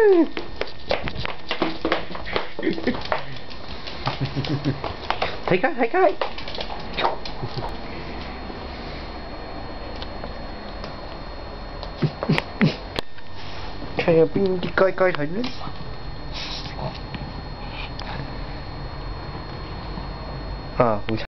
Thấy cái kayak pin đi coi thấy nữa. À